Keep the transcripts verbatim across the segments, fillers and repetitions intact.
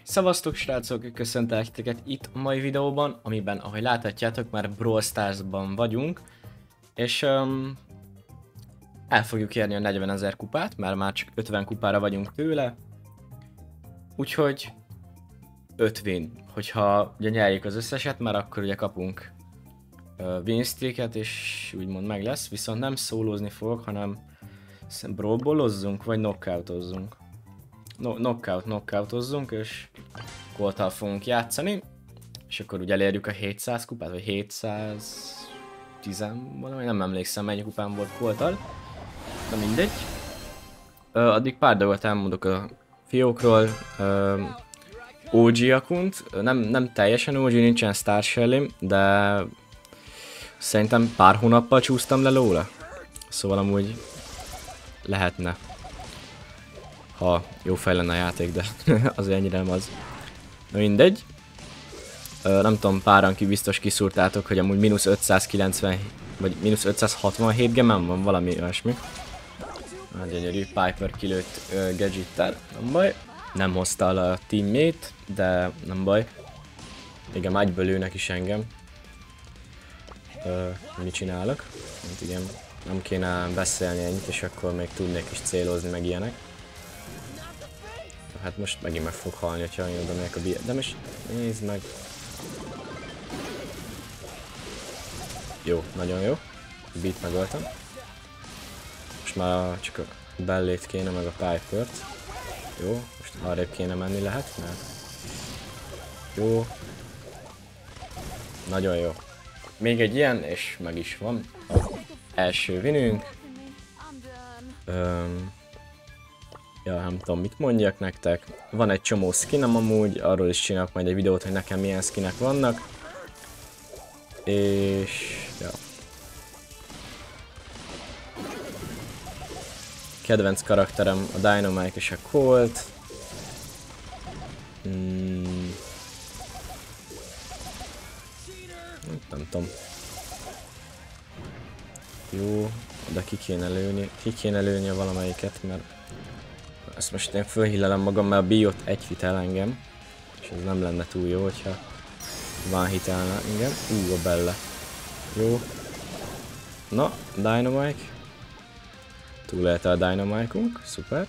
Szevasztok srácok, köszöntelek titeket itt a mai videóban, amiben, ahogy láthatjátok, már Brawl Stars-ban vagyunk, és um, el fogjuk érni a negyvenezer kupát, mert már csak ötven kupára vagyunk tőle, úgyhogy öt win, hogyha ugye nyerjük az összeset, már akkor ugye kapunk uh, win streaket, és úgymond meg lesz, viszont nem szólózni fogok, hanem brawlballozzunk, vagy knockoutozzunk. No, knockout, knockoutozzunk, és Colttal fogunk játszani, és akkor ugye elérjük a hétszáz kupát, vagy hétszáztíz, valami, nem emlékszem mennyi kupám volt Colttal, de mindegy. Ö, addig pár dolgot elmondok a fiókról. Ö, o gé akunt, nem, nem teljesen o gé, nincsen Star Shelly, de szerintem pár hónappal csúsztam le lóra, szóval amúgy lehetne, ha jó fej lenne a játék, de azért ennyire nem az. Na mindegy. Ö, nem tudom, páran ki biztos kiszúrtátok, hogy amúgy mínusz ötszázkilencven vagy mínusz ötszázhatvanhét gemem van, valami olyasmi. Hát gyönyörű, Piper kilőtt uh, gadgettel, nem baj. Nem hozta el a teammate, de nem baj. Igen, már egyből lőnek is engem. Uh, mit csinálok? Hát igen, nem kéne beszélni ennyit, és akkor még tudnék is célozni, meg ilyenek. Hát most megint meg fog halni, hogyha én oda megyek a biet. De most nézd meg. Jó, nagyon jó. Beat megöltem. Most már csak a Bellét kéne, meg a Pipert. Jó, most arrébb kéne menni lehet, mert... Jó. Nagyon jó. Még egy ilyen, és meg is van. Első winünk. Öm... Ja, nem tudom, mit mondjak nektek. Van egy csomó skinem amúgy, arról is csinálok majd egy videót, hogy nekem milyen skinek vannak. És... ja. Kedvenc karakterem a Dynamite és a Colt. Hmm. Nem tudom. Jó, de ki kéne lőni, ki kéne lőni a valamelyiket, mert ezt most én fölhillelem magam, mert a biot egy hitel engem, és ez nem lenne túl jó, hogyha van hitelne engem. Ú, a Bella. Jó. Na, Dynamite. Túlélte a Dynamite-unk, szuper.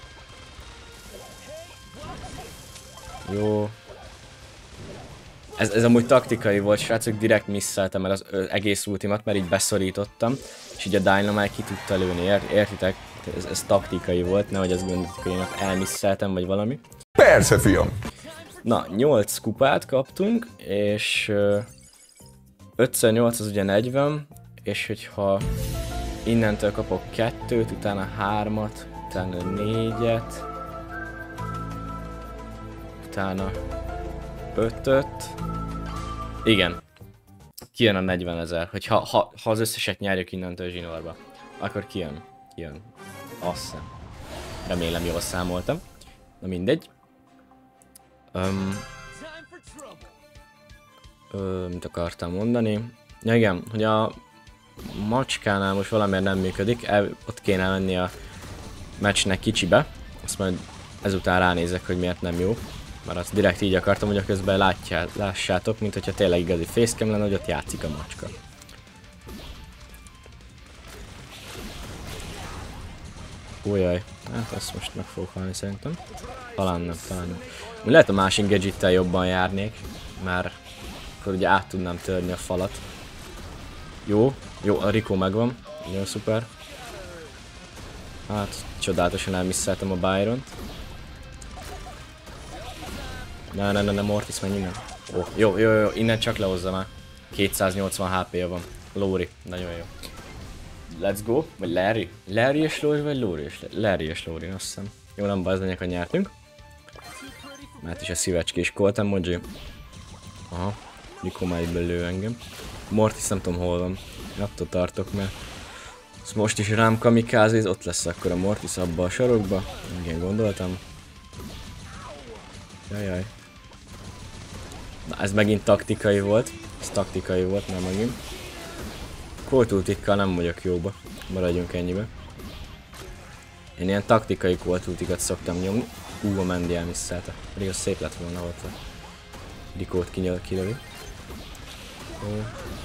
Jó. Ez, ez amúgy taktikai volt, srácok, direkt misszeltem el az ö, egész ultimat, mert így beszorítottam, és így a Dynamite ki tudta lőni, ért, értitek? Ez, ez taktikai volt, nehogy azt gondoltuk, hogy én ott elmisszeltem, vagy valami. Persze, fiam! Na, nyolc kupát kaptunk, és ötször nyolc az ugye negyven, és hogyha innentől kapok kettőt, utána hármat, utána négyet, utána ötöt, igen, kijön a negyvenezer, hogyha ha, ha az összeset nyerjük innentől zsinórba, akkor kijön, kijön, azt hiszem. Remélem jól számoltam, na mindegy. Um, ö, mit akartam mondani? Ja igen, hogy a macskánál most valamiért nem működik, el, ott kéne menni a meccsnek kicsibe, azt majd ezután ránézek, hogy miért nem jó, mert azt direkt így akartam, hogy a közben látjá, lássátok, mint hogyha tényleg igazi facecam lenne, hogy ott játszik a macska. Ójaj, hát ezt most meg fogok halni szerintem. Talán nem, talán nem. Lehet a másik gadgettel jobban járnék, mert akkor ugye át tudnám törni a falat. Jó, jó, a Rico megvan, nagyon szuper. Hát, csodálatosan elmisszeltem a Byront. Ne, ne, ne, ne, Mortis, menj innen. Oh, jó, jó, jó, innen csak lehozza már. kétszáznyolcvan há pé-ja van. Lóri, nagyon jó. Let's go, vagy Larry? Larry és Lóri, vagy Lóri és Larry? Larry és Lóri, azt hiszem. Jó, nem baj, az lényeg, hogy nyertünk. Mert is a szívecskés Colt emoji. Aha, Rico már egyből lő engem. Mortis nem tudom hol van. Attól tartok, mert most is rám kamikázéz, ott lesz akkor a Mortis abba a sarokba. Igen, gondoltam. Jajjaj. Na ez megint taktikai volt. Ez taktikai volt, nem megint. Colt ultikkal nem vagyok jóba. Maradjunk ennyibe. Én ilyen taktikai Colt ultikat szoktam nyomni. Ú, a Mandy elmisszelte. Pedig az szép lett volna, ott a Rikót kinyöl, kilövi. Ó.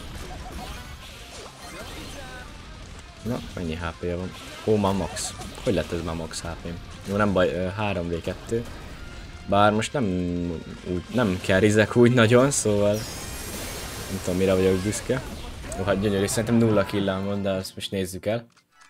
Na, mennyi há pé-je van? Ó, már max. Hogy lett ez már max há pé-m? Jó, nem baj, három vé kettő. Bár most nem úgy, nem carryzek úgy nagyon, szóval nem tudom mire vagyok büszke. Jó, hát gyönyörű, szerintem nulla killem van, de azt most nézzük el.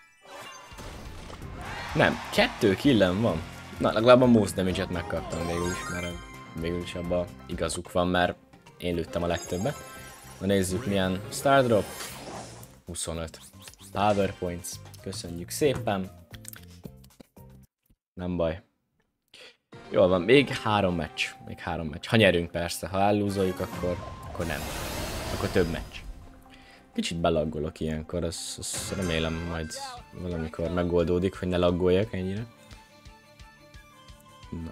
Nem, kettő killem van. Na, legalább a most damage-et megkaptam végül is, mert végül is abban igazuk van, mert én lőttem a legtöbbet. Na nézzük milyen star drop. huszonöt. Power points. Köszönjük szépen. Nem baj. Jól van, még három meccs. Még három meccs. Ha nyerünk persze, ha ellúzoljuk, akkor, akkor nem. Akkor több meccs. Kicsit belaggolok ilyenkor, azt, azt remélem majd valamikor megoldódik, hogy ne laggoljak ennyire. Na.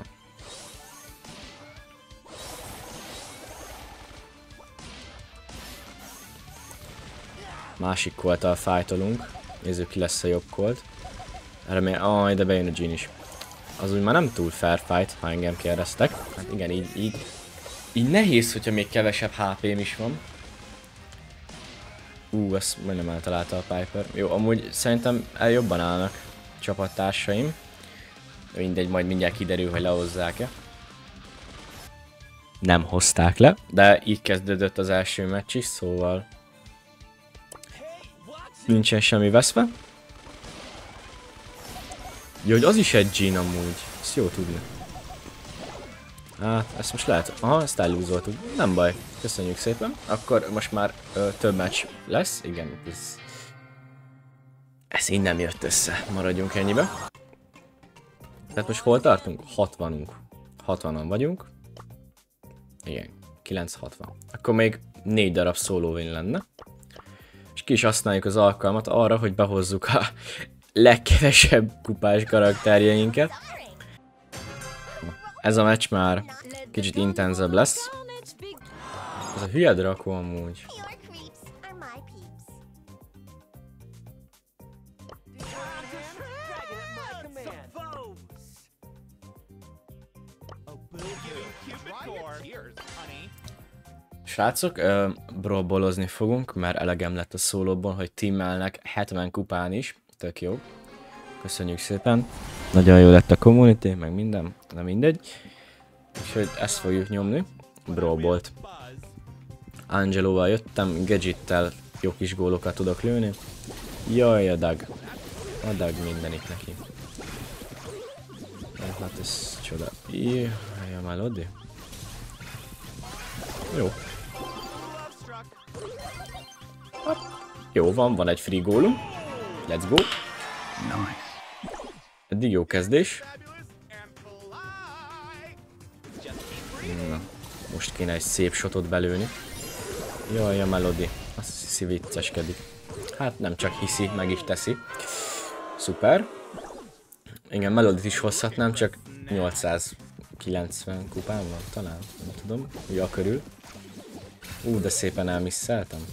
Másik kolttal fájtolunk. Nézzük ki lesz a jobb kolt. Remélem, aj, de bejön a Jean is. Az úgy már nem túl fair fight, ha engem kérdeztek. Hát igen, így, így, így nehéz, hogyha még kevesebb há pém is van. Ú, ezt majdnem eltalálta a Piper. Jó, amúgy szerintem el jobban állnak csapattársaim. Mindegy, majd mindjárt kiderül, hogy lehozzák-e. Nem hozták le, de így kezdődött az első meccs is, szóval nincsen semmi veszve. Jó, hogy az is egy Jean amúgy. Ezt jó tudni. Hát, ezt most lehet... Aha, ezt ellúzoltuk. Nem baj. Köszönjük szépen. Akkor most már ö, több meccs lesz. Igen, ez... Ez így nem jött össze. Maradjunk ennyibe. Tehát most hol tartunk? hatvanunk. hatvanan vagyunk. Igen, kilenc hatvan. Akkor még négy darab solo win lenne. És ki is használjuk az alkalmat arra, hogy behozzuk a legkevesebb kupás karakterjeinket. Ez a meccs már kicsit intenzebb lesz. Ez a hülye drakó amúgy. Srácok, uh, brawlbolozni fogunk, mert elegem lett a szólóban, hogy teamelnek hetven kupán is. Tök jó. Köszönjük szépen. Nagyon jó lett a community, meg minden, de mindegy. Úgyhogy ezt fogjuk nyomni. Brawlbolt. Angeloval jöttem, Gadgettel jó kis gólokat tudok lőni. Jaj, a Dag. A Dag mindenit neki. Hát ez csoda. Jaj, a Melody. Jó. Hopp. Jó van, van egy free gólum. Let's go. Eddig jó kezdés. Na, most kéne egy szép shotot belőni. Jaj, a Melody. Azt hiszi vicceskedik. Hát nem csak hiszi, meg is teszi. Szuper. Igen, Melodit is hozhatnám, csak nyolcszázkilencven kupán van talán. Nem tudom, hogy a körül. Ú, de szépen elmisszeltem.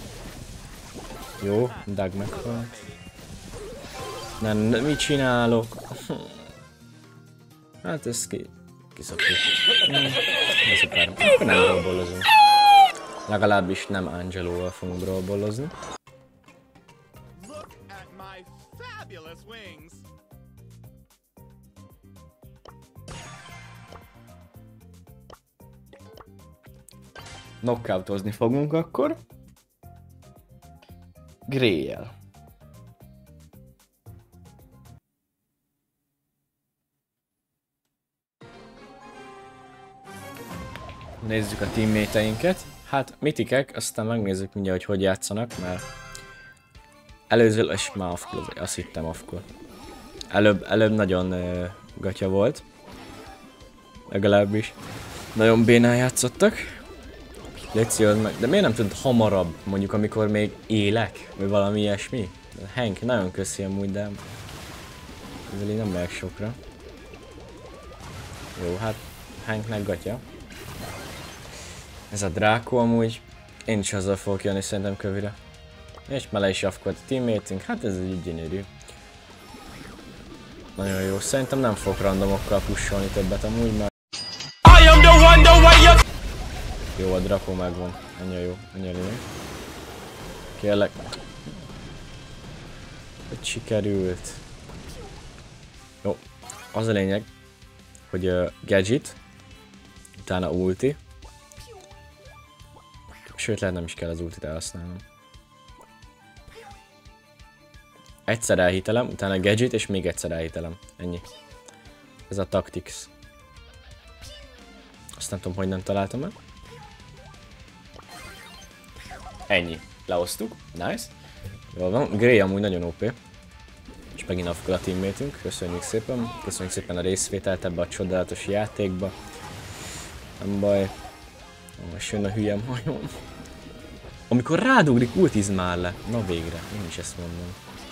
Jó, Dag meghalt. Nem, nem, mit csinálok? Hát ez ki... kiszokjuk. De szuper. Akkor nem brawlbolozunk. Legalábbis nem Angelóval fogunk brawlbolozni. Knockoutozni fogunk akkor. Gray-jel. Nézzük a teammateinket. Hát mitikek, aztán megnézzük mindjárt, hogy hogy játszanak, mert előző, és már off-kól, azt hittem off-kól. Előbb, előbb nagyon uh, gatya volt. Legalábbis. Nagyon bénán játszottak. Léci, meg. De miért nem tudod hamarabb, mondjuk amikor még élek? Vagy valami ilyesmi? Hank, nagyon köszi amúgy, de ezzel így nem megyek sokra. Jó, hát Hanknek gatya. Ez a Drákó amúgy. Én is azzal fogok jönni szerintem kövire. És mele is javkolt a teammatünk, hát ez egy gyönyörű. nagyon jó. Szerintem nem fog randomokkal pusolni többet amúgy, mert... Jó, a Draco megvan. Ennyi jó, ennyi lényeg. Kérlek. Hogy sikerült. Jó, az a lényeg, hogy uh, gadget, utána ulti. Sőt, lehet nem is kell az ultit elhasználnom. Egyszer elhitelem, utána gadget, és még egyszer elhitelem. Ennyi. Ez a tactics. Azt nem tudom, hogy nem találtam meg. Ennyi. Lehoztuk. Nice. Jól van. Gray amúgy nagyon ó pé. És megint afkol a teammétünk. Köszönjük szépen. Köszönjük szépen a részvételt ebbe a csodálatos játékba. Nem baj. Most jön a hülye majom. Amikor rádugrik, ultiz már le. Na végre. Én is ezt mondom.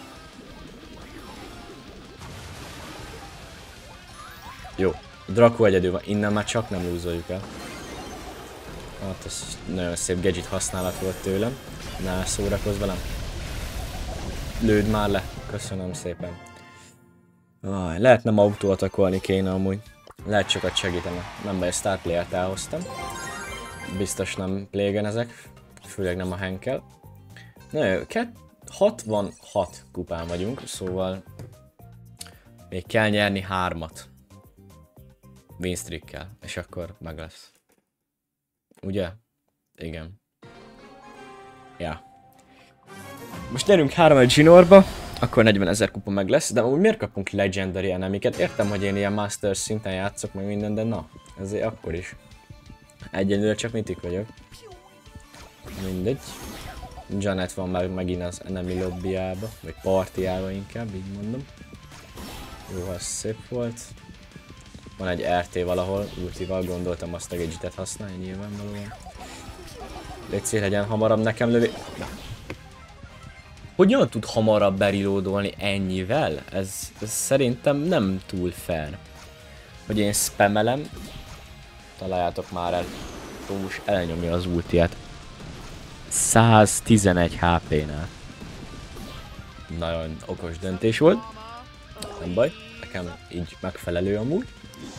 Jó. Draco egyedül van. Innen már csak nem lúzoljuk el. Hát ez nagyon szép gadget használat volt tőlem. Ne szórakozz velem. Lőd már le. Köszönöm szépen. Aj, lehet nem autóatakolni kéne amúgy. Lehet sokat segíteni. Nem baj, start player-t elhoztam. Biztos nem plégen ezek. Főleg nem a Henkel. Na jó, hatvanhat kupán vagyunk, szóval még kell nyerni hármat. Winstreak-kel, és akkor meg lesz. Ugye? Igen. Ja. Most nyerünk három egy zsinórba, akkor negyvenezer kupa meg lesz, de úgy miért kapunk legendary enemiket? Értem, hogy én ilyen Masters szinten játszok meg minden, de na, ezért akkor is. Egyelőre csak mitik vagyok. Mindegy. Janet van már megint az enemy lobbyába, vagy partiába inkább, így mondom. Jó, az szép volt. Van egy er té valahol, ultival gondoltam azt a gadgetet használni nyilvánvalóan. Légy legyen hamarabb nekem lövi... Na. Hogyan tud hamarabb berilódolni ennyivel? Ez, ez szerintem nem túl fair. Hogy én spamelem. Találjátok már el. Tóus elnyomja az ultiát. száztizenegy há pé-nál. Nagyon okos döntés volt. Nem baj, nekem így megfelelő amúgy.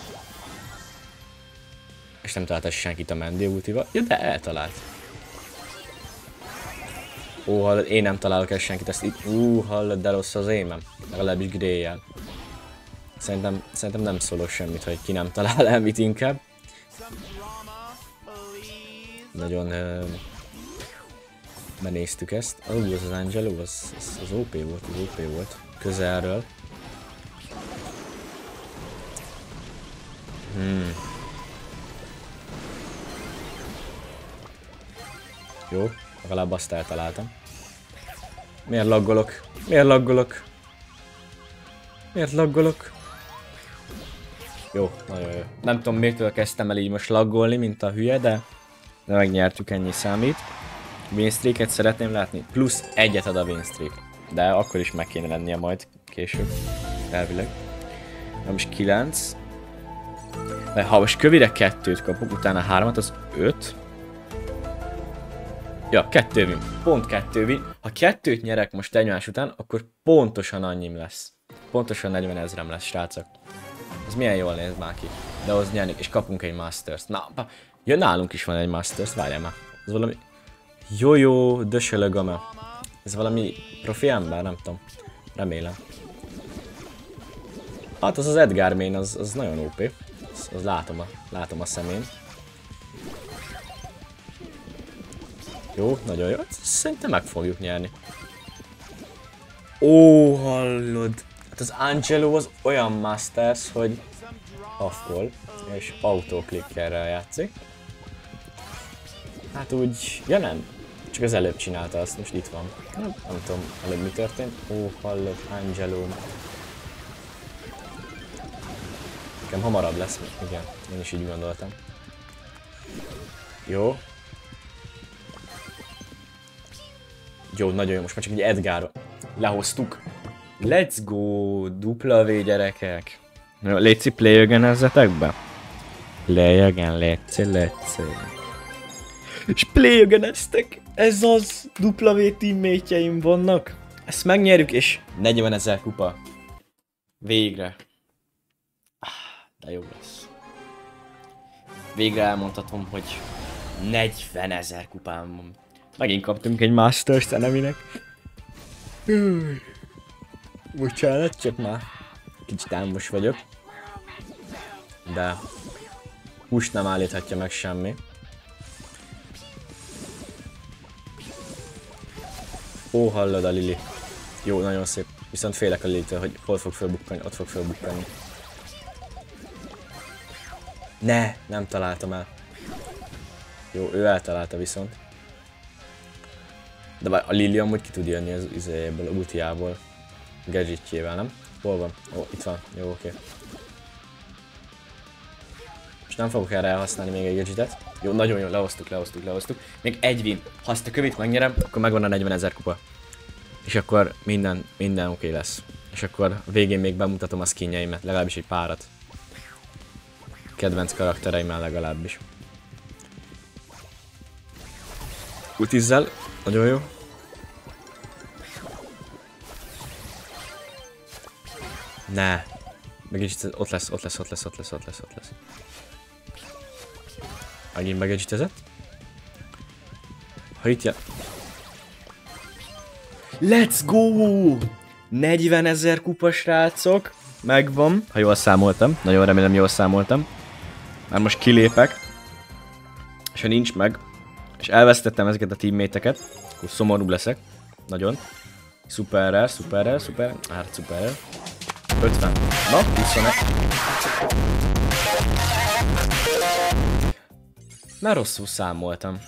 És nem találta senkit a Mandy ultival. Ja, de eltalált. Ó, hallod, én nem találok el senkit, ezt itt... Ú, hallod, de rossz az émem. Legalábbis Gray-jel. Szerintem, szerintem nem szólok semmit, hogy ki nem talál el mit inkább. Nagyon... Uh, benéztük ezt. Ó, oh, az az Angelo, az, az, az ó pé volt, az ó pé volt. Közelről. Hmm. Jó, legalább azt eltaláltam. Miért laggolok? Miért laggolok? Miért laggolok? Jó, nagyon jó. Nem tudom miért kezdtem el így most laggolni, mint a hülye, de, de megnyertük, ennyi számít. Winstreak-et szeretném látni, plusz egyet ad a winstreak. De akkor is meg kéne lennie majd később, elvileg. Na most kilenc. De ha most kövire kettőt kapok, utána hármat, az öt. Ja, kettő win. Pont kettő win. Ha kettőt nyerek most egymás után, akkor pontosan annyim lesz. Pontosan negyvenezrem lesz, srácok. Ez milyen jól néz már ki. De ahhoz nyerni, és kapunk egy Masters-t. Na, ja, nálunk is van egy Masters, várjál már. Ez valami... Jó-jó, dösölögame. Ez valami profi ember, nem tudom. Remélem. Hát az az Edgar main, az, az nagyon ó pé. Az, az látom, a, látom a szemén. Jó, nagyon jó. Szerintem meg fogjuk nyerni. Ó, hallod. Hát az Angelo az olyan Masters, hogy off-call és autoklikkerrel játszik. Hát úgy, ja nem. Csak az előbb csinálta azt, most itt van. Nem, nem tudom, előbb mi történt. Ó, hallod, Angelo. Nekem hamarabb lesz, igen, én is így gondoltam. Jó. Jó, nagyon jó, most már csak egy Edgar lehoztuk. Let's go, dupla V gyerekek. Léci, play again-ezzetek be? Play again, léci, léci. És play again-eztek. Ez az, dupla V teammate-jeim vannak. Ezt megnyerjük, és negyvenezer kupa. Végre. De jó lesz. Végre elmondhatom, hogy negyvenezer kupám van. Megint kaptunk egy Masters eneminek. Bocsánat, csak már kicsit álmos vagyok. De húst nem állíthatja meg semmi. Ó, hallod a Lili. Jó, nagyon szép. Viszont félek a Lilitől, hogy hol fog fölbukkani, ott fog fölbukkani. Ne, nem találtam el. Jó, ő eltalálta viszont. De bár a Lili amúgy ki tud jönni az izéjéből, a ultiából. Gadgetjével, nem? Hol van? Ó, itt van. Jó, oké. Most nem fogok erre elhasználni még egy gadgetet. Jó, nagyon jó, lehoztuk, lehoztuk, lehoztuk. Még egy win. Ha ezt a kövét megnyerem, akkor megvan a negyvenezer kupa. És akkor minden, minden oké lesz. És akkor végén még bemutatom a skinjeimet, legalábbis egy párat. Kedvenc karaktereimmel legalábbis. Utizzel, nagyon jó. Ne. Megegyített, ott lesz, ott lesz, ott lesz, ott lesz, ott lesz, ott lesz. Megint megegyítezett. Ha itt jel... Let's go! negyvenezer kupa, srácok. Megvan. Ha jól számoltam. Nagyon remélem, jól számoltam. Már most kilépek. És ha nincs meg, és elvesztettem ezeket a teamméteket, akkor szomorúbb leszek. Nagyon. Szuperrel, szuperrel, szuper. Hát szuperrel. ötven. Na, huszonegy. Már rosszul számoltam.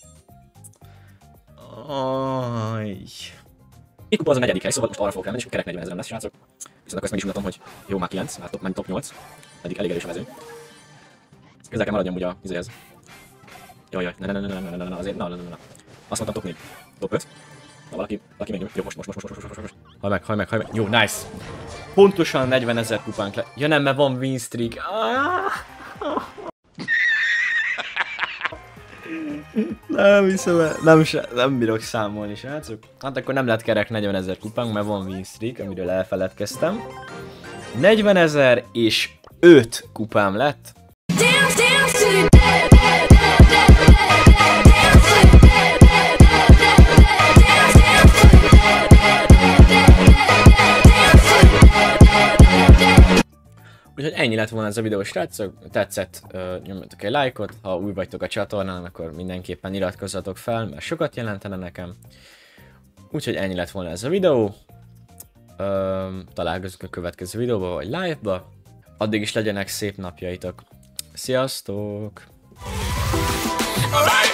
Ajj. Itt kupa az a negyedik hely, szóval most arra fogok elmenni, és kerek negyvenezren lesz, srácok. Viszont akkor ezt meg is mutatom, hogy jó, már kilenc, már top, top nyolc. Eddig elég erős a mező. Közel kell maradjam ugye a izéhez. Jaj, jaj, ne, ne, ne, ne, ne, ne, ne, azért, na, na, na, na. Azt mondtam top négy. Top öt. Na, valaki, valaki még jó, most, most, most, most, most, most, most. Haj meg, haj meg, haj meg. Jó, nice. Pontosan negyvenezer kupánk le. Ja nem, mert van win streak. Nem hiszem el, nem, nem bírok számolni, srácok. Hát akkor nem lett kerek negyvenezer kupánk, mert van win streak, amiről elfeledkeztem. negyvenezer és öt kupám lett. Úgyhogy ennyi lett volna ez a videó, srácok. Tetszett, uh, nyomjatok egy lájkot, ha új vagytok a csatornán, akkor mindenképpen iratkozzatok fel, mert sokat jelentene nekem. Úgyhogy ennyi lett volna ez a videó. Uh, találkozunk a következő videóban, vagy live-ba. Addig is legyenek szép napjaitok. Sziasztok!